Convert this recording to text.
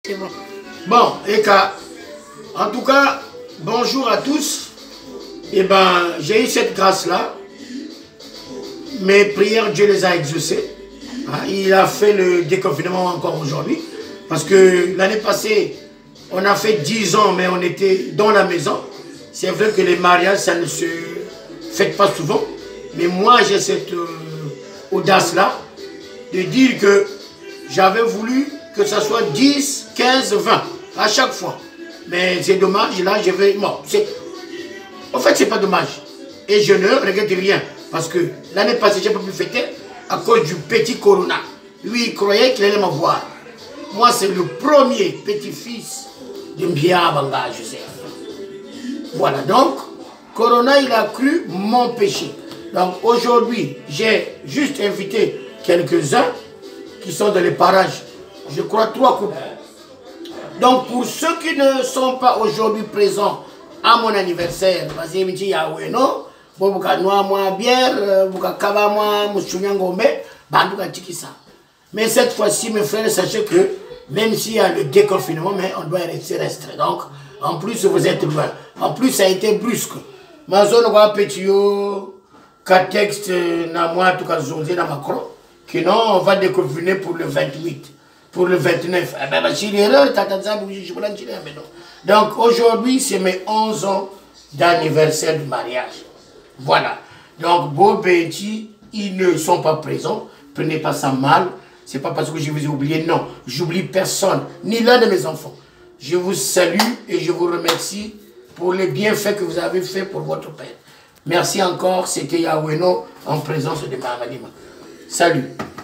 C'est bon. Bon, Eka, en tout cas, bonjour à tous. Eh ben, j'ai eu cette grâce-là. Mes prières, Dieu les a exaucées. Il a fait le déconfinement encore aujourd'hui. Parce que l'année passée, on a fait 10 ans, mais on était dans la maison. C'est vrai que les mariages, ça ne se fait pas souvent. Mais moi, j'ai cette audace-là de dire que j'avais voulu que ça soit 10, 15, 20 à chaque fois. Mais c'est dommage, là, je vais... Bon, en fait, c'est pas dommage. Et je ne regrette rien. Parce que l'année passée, je n'ai pas pu fêter à cause du petit Corona. Lui, il croyait qu'il allait m'avoir. Moi, c'est le premier petit-fils de Mbia Banga Joseph. Voilà, donc, Corona, il a cru mon péché. Donc, aujourd'hui, j'ai juste invité quelques-uns qui sont dans les parages. Je crois 3 couples. Donc, pour ceux qui ne sont pas aujourd'hui présents à mon anniversaire, mais cette fois-ci, mes frères, sachez que même s'il y a le déconfinement, mais on doit rester restreint. Donc, en plus, vous êtes loin. En plus, ça a été brusque. Ma zone, on petit texte, na moi, tout cas, na Macron, que non, on va déconfiner pour le 28. Pour le 29. Donc aujourd'hui, c'est mes 11 ans d'anniversaire du mariage. Voilà. Donc, Bob et Eti, ils ne sont pas présents. Prenez pas ça mal. C'est pas parce que je vous ai oublié. Non, j'oublie personne, ni l'un de mes enfants. Je vous salue et je vous remercie pour les bienfaits que vous avez fait pour votre père. Merci encore. C'était Yaweno en présence de Mahamadima. Salut.